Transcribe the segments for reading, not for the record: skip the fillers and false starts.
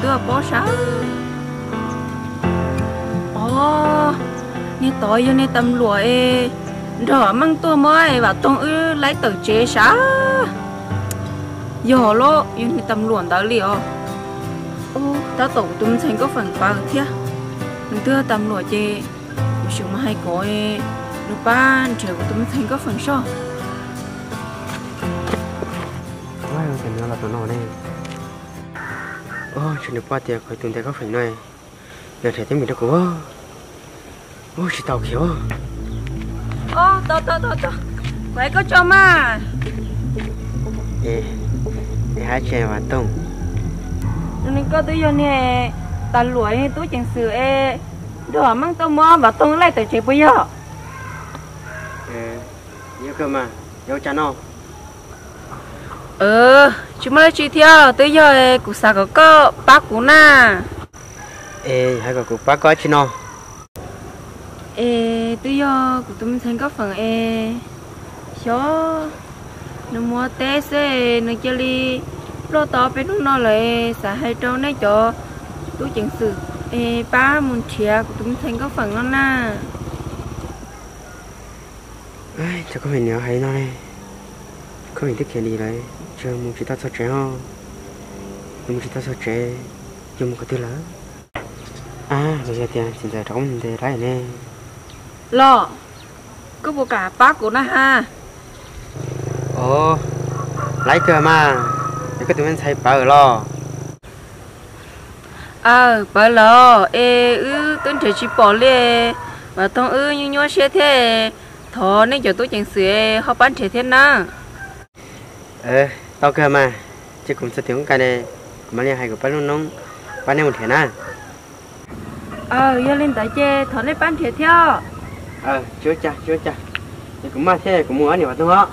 đưa bó sao nè tối giờ nè tầm lúa rồi mang tua mới và tông lấy từ chế sao giờ lo giờ nè tầm lúa đó liệu ta tổ tụm thành có phần bao thế mình đưa tầm lúa chế một số mà hay có lúc ban trời của tụm thành có phần so cái này là tụi nó này chuyện được qua tiệc khỏi tụi nó có phần này giờ thấy mình đã có chỉ tàu kiểu tao quay có cho mà hai chè và tông nên có tôi giờ nè ta lụi tôi chẳng sửa đó mang tao mua và tông lại từ chế bây giờ nhiều cơ mà nhiều chán không chúng mới chỉ theo tới giờ cụ sao có bác cụ na hay có cụ bác có chứ nó tới giờ cụ tụi mình thành có phần số nó mua té xe nó chơi đi lo to bên nó lại xả hai trâu này cho tôi chẳng sự ba muốn chia của tụi mình thành có phần nó na chắc có phải nhớ hay nó này có phải thích gì đấy chưa muốn chỉ ta sao trẻ không muốn chỉ ta sao trẻ chưa muốn có thứ lớn bây giờ tiền chỉ giờ trống thì đấy nè lo có bộ cả bác của nó ha lấy cơ mà để có tụi mình xây bờ lo bờ lo tôi chỉ bỏ lên và tôi như nhau xe thế thọ nên cho tôi chẳng sửa họ bán trẻ thế nào tao cơ mà chứ cũng sẽ tiếng cái này mà liên hay của bán nông bán em một thế nào giờ lên tới chơi thọ lên bán trẻ theo chưa cha thì cũng mà thế cũng mua nhiều đúng không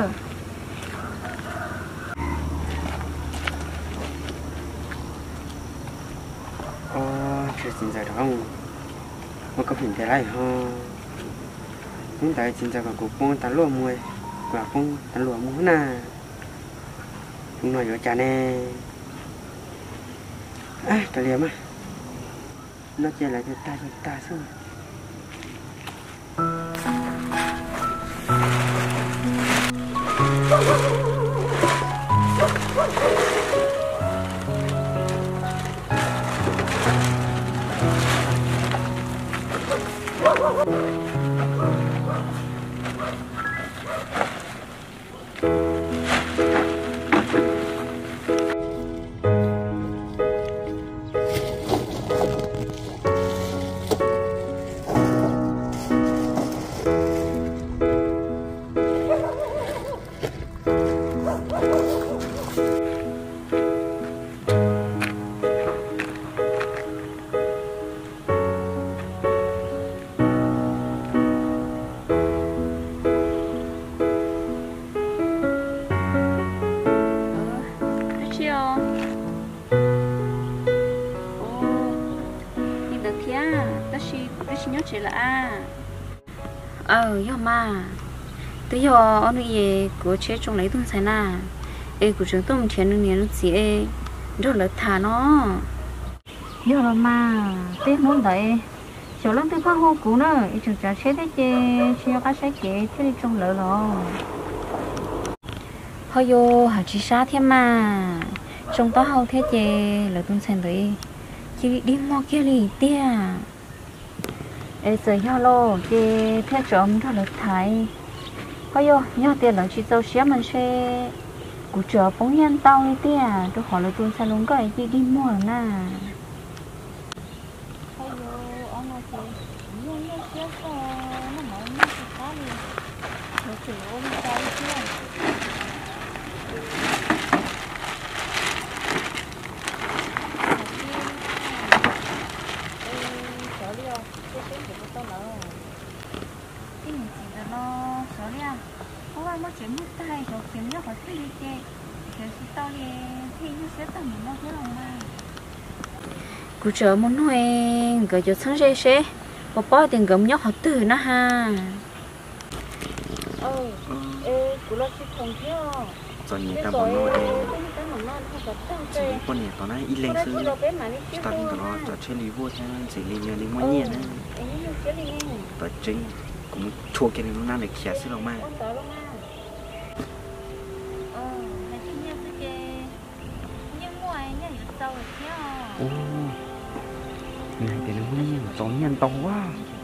chưa xin giờ đâu mà có hình thế này không chúng ta xin giờ còn cục bông tán lúa muối và bông tán lúa muối nè chúng nói với cha nè ta liếm nó chơi lại cho ta xuống chị là do mà tới giờ anh ấy của chế trong lấy thùng xài na của chúng tôi một chuyện nữa nó chỉ rất là thà nó do là mà tết muốn đấy chỗ lắm tôi có hô cũ nữa chúng ta chế thế chế có sai chế thế đi trong lỡ rồi thôi vô hả chị sát thêm mà trong đó hậu thế chế là tôi xem đấy chị đi mua kia đi tia giờ nhau lo chế thế trộm rất là thái thôi vô nhau tiền là chị dâu xé mình sẽ cụ chợ bóng nhân tao đi tia tôi hỏi là tôi sao luôn cái chị đi mua nè thôi vô ông nói chị nhưng nó xé sao nó mở nó sẽ phá đi nó chỉ ôm tay kia nó chỉ mất tay rồi kiếm nó phải đi chơi rồi thì tao đi thì nó sẽ tao mình nó thế lòng mà cụ chờ muốn nói gửi cho sáng dễ sẽ có bao tiền gấm nhóc họ từ nó ha cụ lo chỉ không thiếu rồi nhìn ta muốn nói con này tao nói ít lên xứ tao đi tao nó tao chơi lý vô theo xử lý nhiều đến mỗi nhện á tao chính cũng chua cái này nó năng để xả xứ lòng ma ô này thì nó mới giống nhân to quá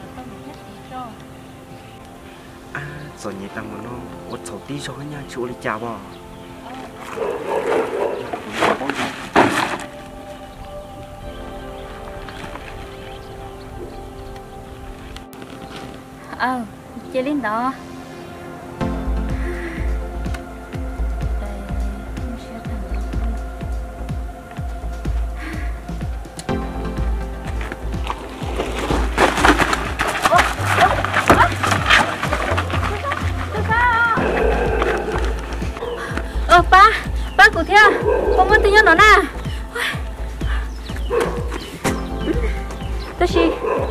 à rồi nhẹ tăng mà nó quất sầu tí cho cái nhà chú đi chào bò chơi lên đó ba của thia không muốn tin nhắn nó nè Tashi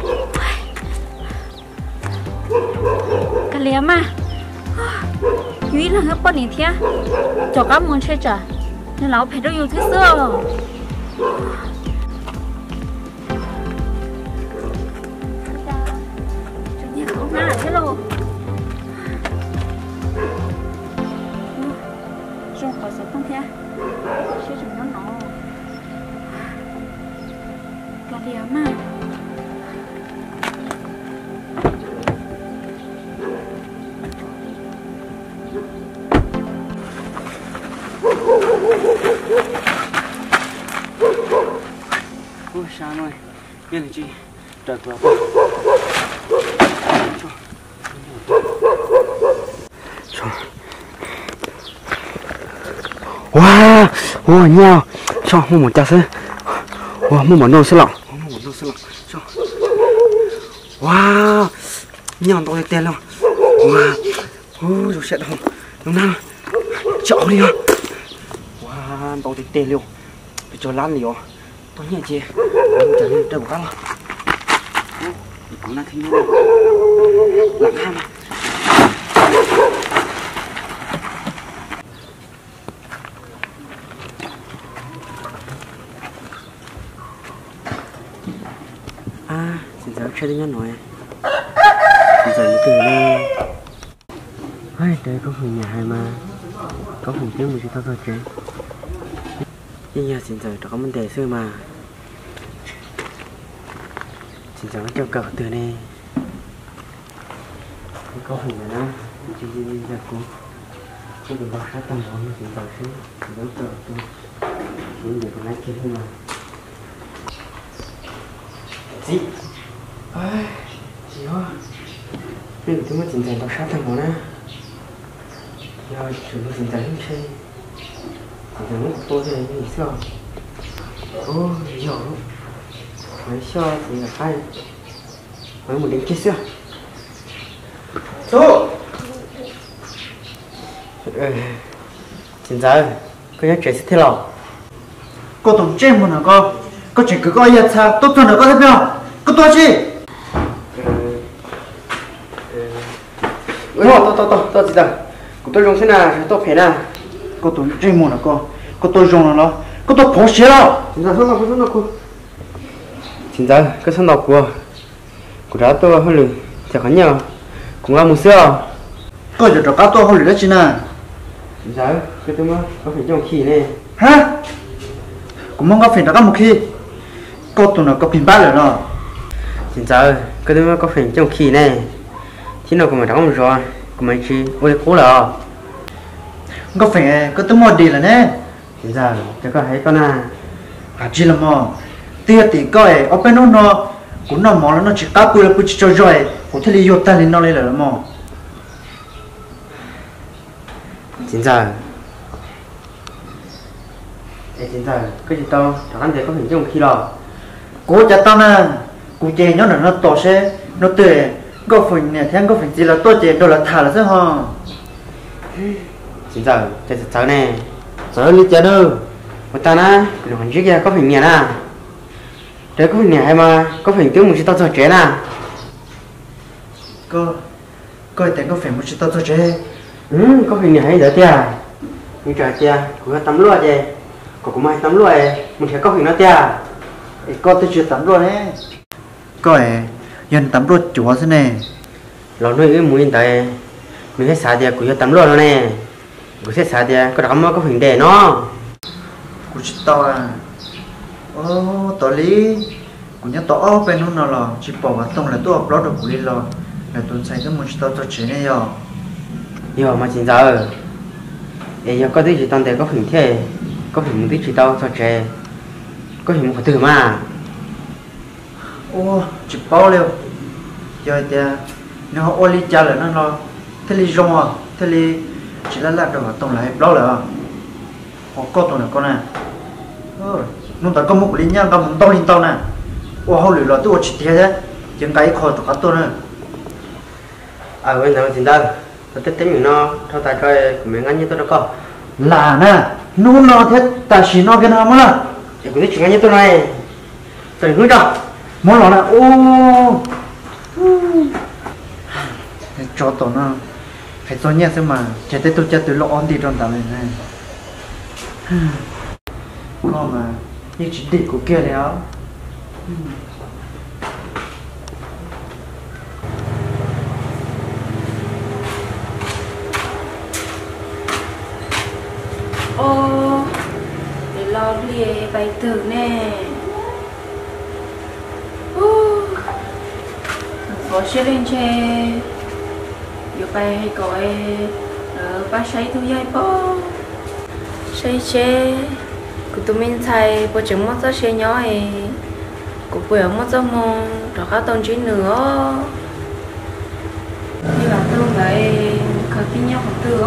cái liếm mà nghĩ là hết bao nhiêu thia cho các món chơi trả nên lão phải đâu yêu thích xưa không nào thế đâu trong khỏi sẽ không thia chơi chúng nó cái liếm mà ôi sao rồi biết là chị đợt vào wow wow nhau cho mua một chả sữa wow mua một nồi sữa lỏng cho wow nhau to tiền luôn wow ôi rồi sẽ đâu đúng nào chọn đi thôi wow to tiền luôn cho lăn đi tôi nhẹ chị trở nên đâu có lắm cũng là thiên nhiên lặng ham à xin chào chơi đến nói xin chào từ đây hai đây có phần nhà hai mà có phần tiếng một chút thôi chơi nhưng nhà xin chào có vấn đề xưa mà xin chào cho cậu từ này có hình này đó chỉ ra cô không được bao sát tâm hồn xin chào xíu đối tượng tôi những điều còn lại kia thôi mà gì gì đó nên chúng mới xin chào bao sát tâm hồn á do chúng tôi xin chào những xe xin chào những tôi thì như sao ô hiểu mấy cho thì là hay mấy một đến kia xưa chú xin chào có nhắc chuyện thế nào cô tổng trên một nào có chuyện cứ coi như sao tốt hơn nữa có thấy không có tôi chi tôi chỉ rằng tôi dùng thế nào tôi phải nào cô tổng trên một nào có tôi dùng nó có tôi phổ xế đâu xin chào cô xin chào cái số nào của đã tôi hơi lười chả có nhiều cũng là một xưa có giờ cho cá tôi hơi lười đó chứ nè xin chào cái tôi mới có phải trong khi này hả cũng mong có phải nó có một khi cô tụi nó có pin bát rồi đó xin chào cái tôi mới có phải trong khi này khi nào cũng phải đóng một rồi cũng mấy chi ôi cố là có phải có tôi mua đi là nè xin chào cho có thấy con à chỉ là mò tia thì coi ở bên nó cũng nó mò nó chỉ cá bự là bự chỉ cho rồi cũng thấy liều ta lên nó lên là mò xin chào xin chào cái gì tao chẳng ăn để có hình trong khi lo cố chả tao nè cũng chơi nhớ là nó to xe nó tệ có phần nè theo có phần gì là tôi chơi đâu là thả là sao hả xin chào chơi chào nè sợ đi chơi đâu mà ta na rồi mình trước kia có hình nhà na đấy có hình nhà hay mà có hình tiếng một chút tao cho trẻ na có tiền có phải một chút tao cho chơi có hình nhà hay đỡ tia như trời tia cũng tắm lúa vậy có cũng mai tắm luôn mình sẽ có hình nó tia có tôi chưa tắm rồi đấy có dân tắm rồi chúa thế này lo nuôi cái mũi tại mình sẽ xả tia cũng cho tắm luôn rồi nè cũng sẽ xả tia có đóng có hình đề nó cũng chỉ to à to lý cũng nhớ to bên nó là chỉ bỏ vào tông là tôi upload được của đi lo là tôi xây cái một to cho chế này giờ mà chính giờ giờ có tí chỉ toàn để có hình thế có hình một tí chỉ tao cho trẻ có hình một từ mà chỉ bao liêu giờ thì nó họ oli cha là nó thế li rong à thế li chỉ là được tông lại đó là họ có tông là con này nó ta có một lý nhá có một tao nè họ lười là tôi chỉ thế đấy những cái khó tao tôi nữa bên đó chính giờ tôi thích mình nó thao tài coi mình ăn như tôi nó có là nè nó thế ta chỉ nó cái nào mà thì cũng thích chuyện ăn như tôi này tôi hướng cho muốn lo nè cho tao nó phải cho nhẹ xem mà chỉ tới tôi chơi từ lo on đi trong tao này có mà như chỉ định của kia léo để lo đi bài thử nè có xe lên xe dù bài hay gọi ba say thu dây bó say xe của tụi mình xài bộ chứng mất ra xe nhỏ ấy của bữa mất ra mong đó các tôn trí nữa như là tôi vậy khởi kinh nhau của tôi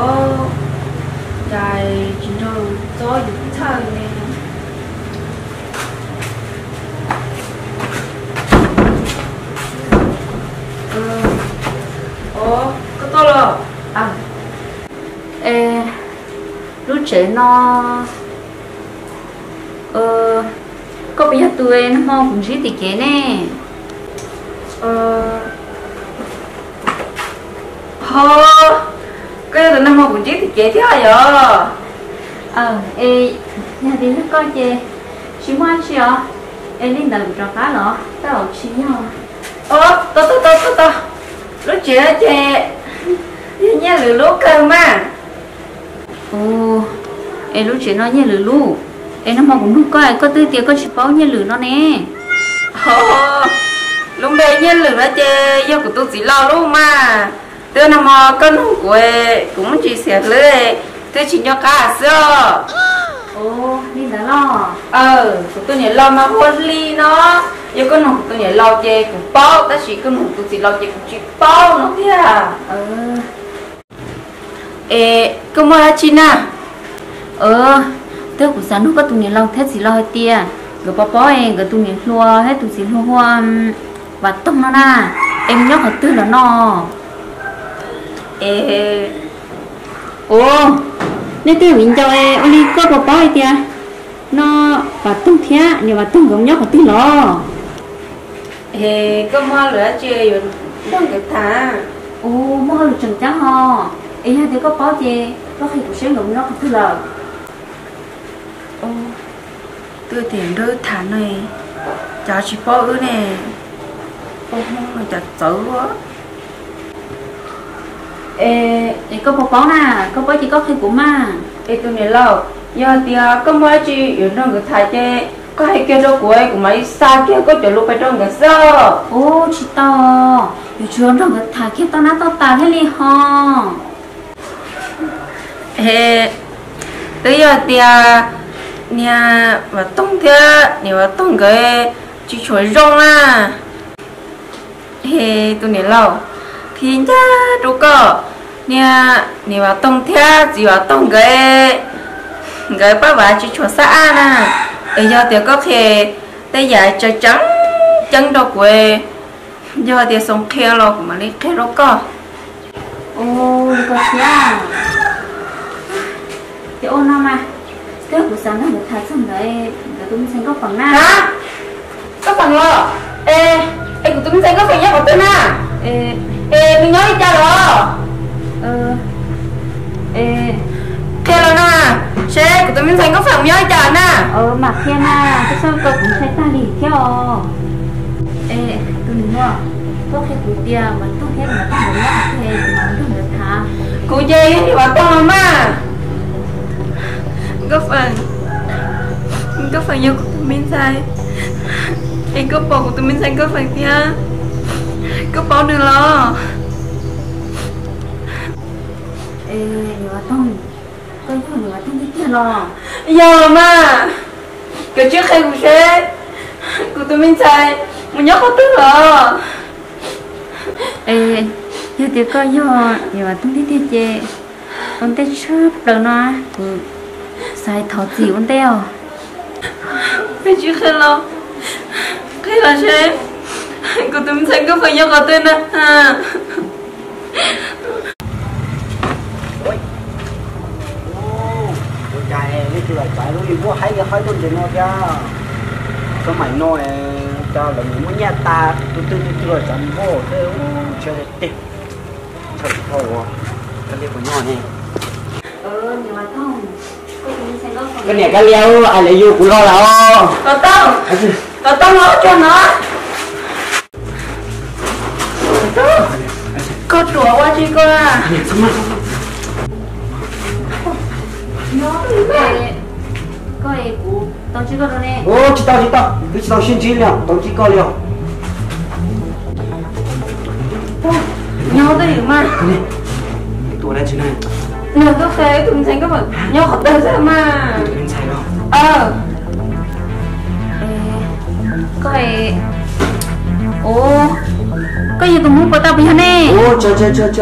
dài chính rồi gió dũng thời nè có to rồi lúc trẻ nó có bây giờ tụi nó mong cũng chỉ thì kế nè cái tụi nó mong cũng chỉ thì kế thế hả nhà đi nó coi chê chị ngoan chị ạ lên đầu trò cá lọ tao chị nhau to lúc trẻ chê nhà lửa lú cơ mà lúc trẻ nó nhà lửa lú nó mong cũng lúc coi có tư tiền có chỉ báo nhà lửa nó nè lúc đây nhà lửa nó chê do của tôi chỉ lo luôn mà tôi nằm mò con hùng của cũng chỉ xẻ lưỡi tôi chỉ cho cá sữa đi đã lo của tôi nhảy lo mà hôn ly nó giờ con hùng tôi nhảy lo chê cũng bao ta chỉ con hùng tôi chỉ lo chê cũng chỉ bao nó kia cơ mà chị nè tôi cũng sáng lúc có tụi nhảy lo thế chỉ lo hết tia rồi bó rồi tụi nhảy lua hết tụi chỉ lua và tông nó nè em nhóc ở tư là nó nếu tôi mình cho em đi có bó bó tia nó và tung thế nhưng mà tung cũng nhóc ở tư lo có mua lửa chơi rồi đang cái thà mua lửa chừng trắng ho hai đứa có bó chơi có khi cũng sẽ ngủ nhóc ở tư lo tôi tiền đứa thà này chả chỉ bó ư nè không chả xấu quá có bó nè có bó chỉ có khi của mà tôi nhớ lâu giờ thì có mấy chị ở trong cái thải chơi có hay kia đâu của ấy của mấy xa kia có chỗ lúc phải trong cái sơ chị to ở trong cái thải kia tao nát tao tàn hết đi ho tới giờ thì nhà và tông thế nếu mà tông cái chỉ chuối rong à tôi nhớ lâu thì nhá đâu có nhà nếu mà tông thế chỉ là tông cái bác bà chỉ chuột xa nè bây giờ thì có thể tay dài cho trắng chân đâu quê giờ thì sống khe lo mà lấy khe đâu có có thế thì nó mà cái buổi sáng nó được thay xong rồi tôi mình xem có phần nào hả có phần lo của tôi mình xem có phần nhá của tôi nè mình nói đi cha rồi khe lo nè Che, của tụi mình thành có phải nhau chả nè. Mà kia na cái sao tôi cũng thấy ta đi theo ê tôi nói nó tôi thấy cụ tia mà tôi thấy là tôi muốn làm thế mà tôi được thả Cụ gì thì bà con mà. Có phải nhau của tụi mình sai. Em có bỏ của tụi mình thành có phải kia. Có bỏ được lo. ê nhiều tông tôi không nhiều tông đi kia lo Giờ mà cái trước khi của xe của tụi mình sai một nhóc có tức rồi. ê như tiếng coi nhiều tông đi kia chê con tê chớp đầu nó sai thọ gì con teo Cái trước khi lo cái là xe của tụi mình sai có phải nhau có tên à. Chạy cái chuyện phải luôn mua hay cái luôn cho nó ra có mày nói cho là những muốn nhà ta tôi chưa chấm vô thế chơi tịt chơi thôi cái này của nhỏ này nhiều tông cái này cái leo ai lại vô cũng lo là Có tông nó cho nó. Có đùa qua chi cơ à. coi cụ tao chỉ có đâu nè ô chị tao xin chi liền tao chỉ có liền Nhau tới điểm mà. cái này tụi đây chứ này Nếu có thế tụi mình có phải nhau học tới sao mà. tụi mình xài đâu coi có gì tụi muốn của tao bị hả nè ô chưa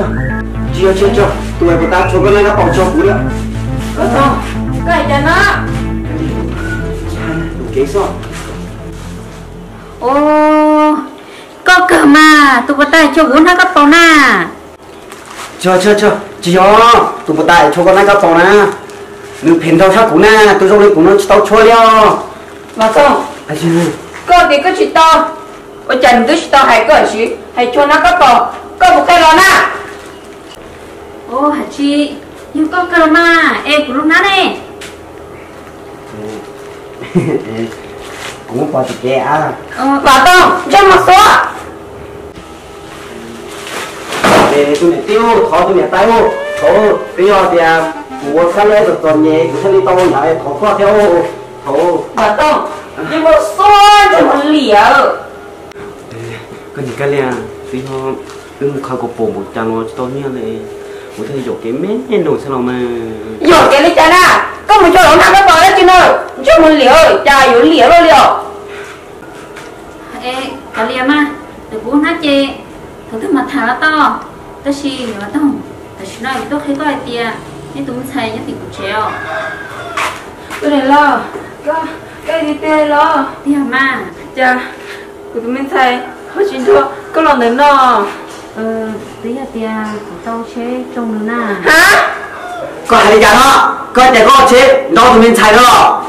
tụi em tao cho cái này nó bỏ cho cú đấy Có không? Cái cho nó. đủ kế rồi có cơ mà tụi tay cho uống hai cốc bò na chưa chị cho tụi một tại cho con này các phòng na nếu phèn thao sát cũ na tôi trong đây cũng nó tao chua leo Mà không? à chị Có thì có chỉ to. Ở chân tôi chỉ to hay có gì? Hay cho nó có bò. Có một cái lon à? hả chị nhưng có cơ mà em của lúc nãy nè cũng có chị à Bà Tông, cho một số. để tôi tiêu thọ tôi nhặt tay ô thọ bây giờ thì của cái lẽ được toàn nhẹ của thân đi to nhảy thọ qua theo thọ Bà Tông, cho một số cho một liều. cái gì cái lẽ thì họ đừng khai có bộ một trang nó to như này một thời dụ cái mét nổi sao mà Rồi cái lý chả nè. Có một chỗ đó nào có bò đó chứ đâu. Cho một liều, chả yếu liều đâu liều. cả liềm mà từ bố nát chê thằng thức mặt thả to tôi xì nhiều tông tôi xí nói tôi thấy coi tia nhưng tôi muốn xài nhất thì cũng treo Tôi để lo. Cái gì tê lo. tia mà Chà, của tụi mình thầy. Hồi chín thua, có lòng đến nó. tí là tia của tao chế trông nữa nè Hả? có hai cái đó có để có chế đó tụi mình xài đó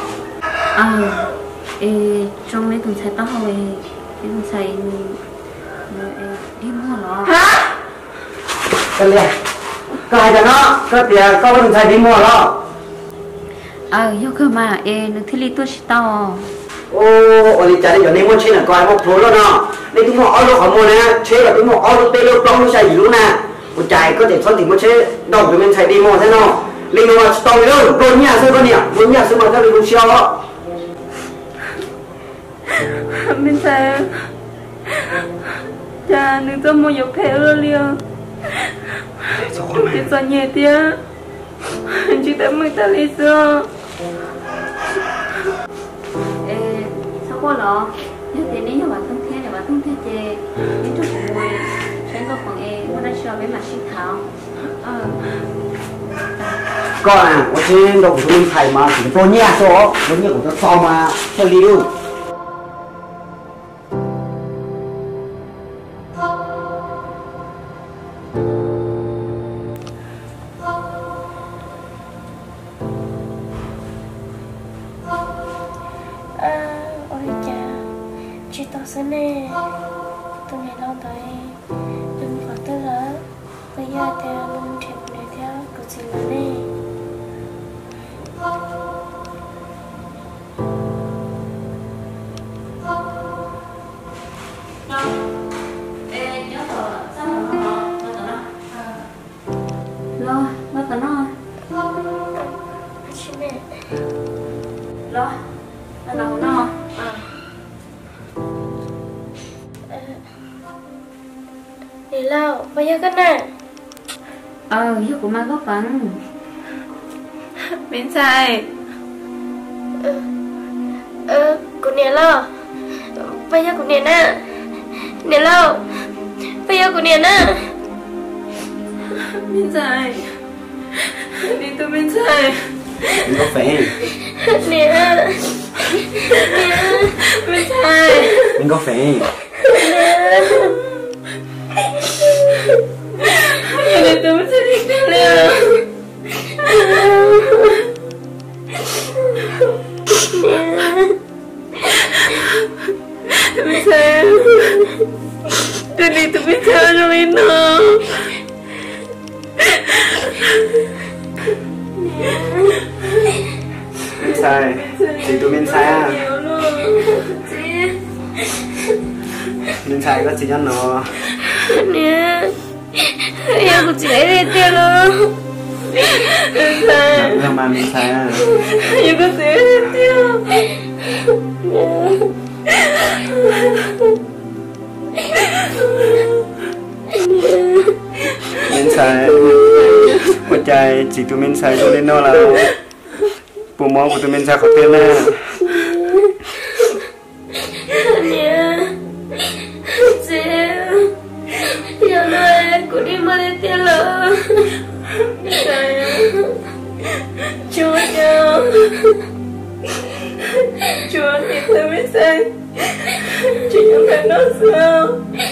trong đấy tôi xài tao hồi tôi xài đi mua nó Hả? cái lẽ có hai cái đó có tiền có mình xài đi mua đó yêu cơ mà nó thi lý tôi chỉ tao ô đi chạy đi giờ này mua chế là coi một phố luôn nó đây chúng nó ở đâu không mua nè chế là chúng nó ở đâu tê lô plong nó xài gì luôn nè một chạy có thể phân thì mua chế đâu tụi mình xài đi mua thế nào linh nó tao đâu rồi nhà sư con nhỉ rồi nhà sư mà các linh siêu đó Mình thầy. Chà, đừng cho mua dọc thẻ ơ liều. Tôi chỉ sợ nhẹ tía. Chỉ tới mình ta lý xưa. sao có lọ như thế nếu như bạn không thế chê những chút mùi sẽ có khoảng nó đã cho với mặt sinh thảo con à có chế đâu của mình xài mà chúng tôi nhà số giống như của tôi so mà theo đi luôn ôi cha chị tao sẽ nè tôi này lâu tới đừng có tôi lỡ bây giờ theo mình thiệt này theo cứ gì là nè lao bây giờ cái nè giờ của má có phần Bên sai của nè lao bây giờ của nè nè lao bây giờ của nè Bên sai Đi tôi bên sai Mình có phải nè Bên sai Mình có phải Đi tôi bên sai đi theo lên Bên sai Tôi đi tôi bên sai rồi nó Mình sai Chị tụi mình sai à Mình sai có chị cho nó nè em cũng chỉ lấy đi tiêu luôn Bên sai Làm mà mình sai à Em có thể đi theo Mình sai Một trai chị tụi mình sai cho nên nó là Bố mò của tụi mình sai khó tiền nè nè chị giờ này cũng đi mua đi tiêu luôn Chúa nhau Chúa thì tôi biết sai Chị không phải nói sao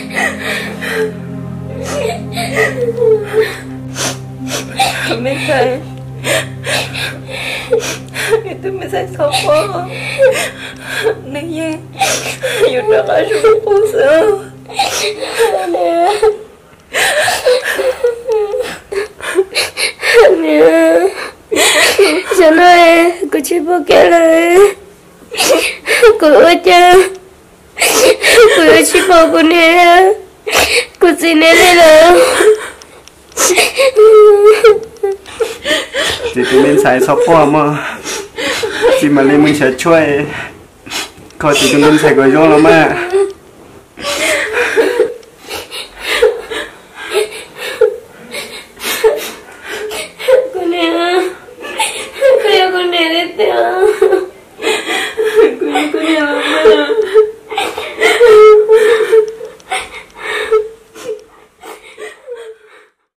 Mình sai Thì tôi mới sai sâu quá Nên như Dù đó là rủ cô sao nè nè giờ này cô chỉ bỏ cái lời cô ơi cha cô ơi chỉ bỏ cô nè cô chỉ nè đây là Chị tụi mình sai sắp quá mà Chị mà lên mình sẽជួយCó chị tụi mình sai gọi vô lắm à cô nè đi tiêu